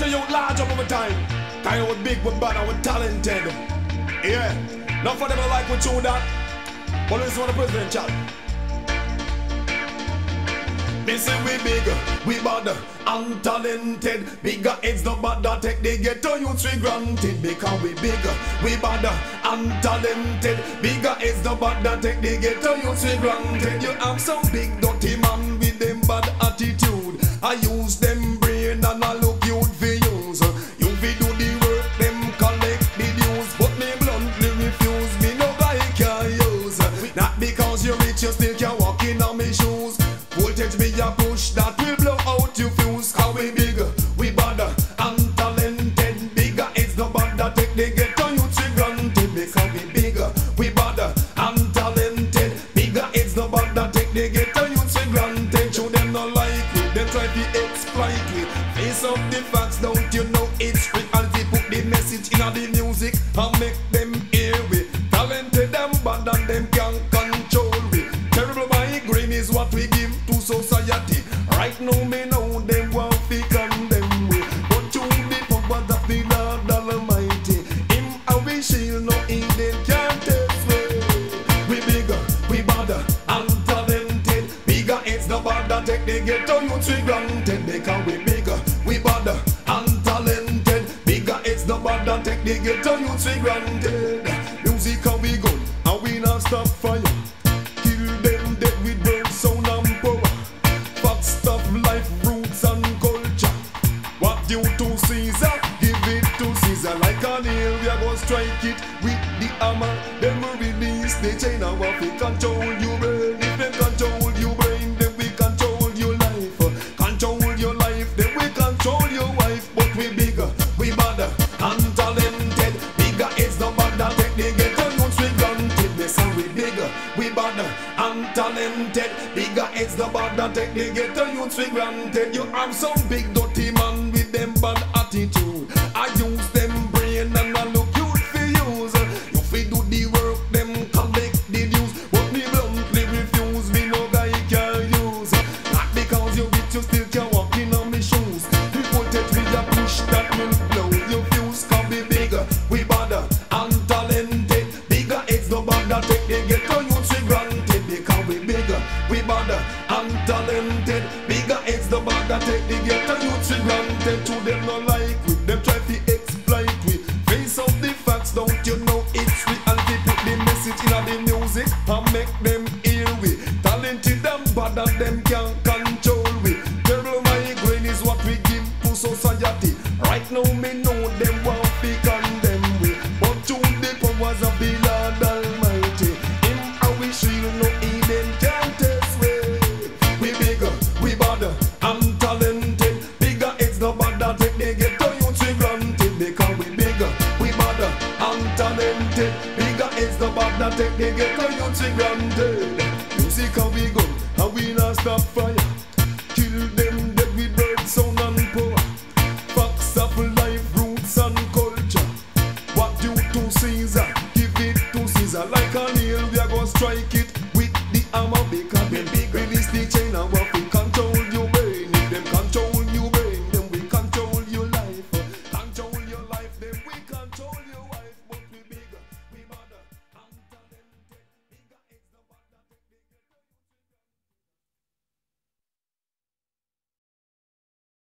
to you large up over time. Kind of big, but bad and we're talented. Yeah. Not for them to like what you that. But listen to the president chat. Me say we big, we bad, and talented. Bigger heads no bad that take the ghetto youths we granted. Because we big, we bad, and talented. Bigger heads no bad that take the ghetto youths we granted. You have some big dirty man with them bad attitude. I use them brain and I look youth for use. You fi do the work, them collect the dues. But me bluntly refuse, me no guy can use. Not because you're rich, you still can walk in on me shoes. Voltage me a push that will blow out your fuse. Cause we big, we bad, and talented. Bigger it's no bad that take the ghetto youths we granted. Because we big, we bad, and talented. Bigger it's no bad that take the ghetto youths we granted. Show them no like we, them try to exploit we. Face up the facts, don't you know it's reality. Put the message in the music and make them hear we. Talented them bad and them can control we. Terrible migraine is what we give to society. Right now me know them want to condemn we. But you the power that the Lord Almighty. Him a we shield, no Eden can't test we. We bigger, we badder, and talented. Bigger it's the bad that take the ghetto youths we granted. Because we bigger, we badder, and talented. Bigger it's the bad that take the ghetto youths we granted. Music how we good, and we not stop fire. Kill them dead with word, sound and power. Fat stuff, life, roots and culture. What due to Caesar, give it to Caesar. Like a nail, we are gonna strike it with the hammer. Then we release the chain of what we control your brain. If they control your brain, then we control your life. Control your life, then we control your wife. But we bigger, we badder, and talented. Bigger it's the bad that take the ghetto youths we granted. They say we bigger, we badder, and talented. Bigger it's the bad that take the ghetto youths we granted. You have some big dirty man with them bad attitude. I use them brain and I look youth for use. You fi do the work, them collect the dues. But me bluntly refuse, me no guy can use. Not because you rich, you still can walk in on me shoes. We voltage me a push that will blow your fuse. Cause we bigger, we badder, and talented. Bigger it's the bad that take the ghetto youths we granted. Because we bigger, we badder, and talented. Bigger it's the bad that take the ghetto youths we granted. To them no like we, them try to exploit we. Face up the facts, don't you know it's reality. Put the message in the music and make them hear we. Talented and bad and them can control we. Terrible migraine is what we give to society. Right now me know